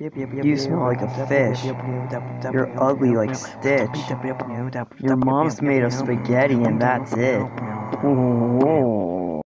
You smell like a fish. You're ugly like Stitch. Your mom's made of spaghetti and that's it.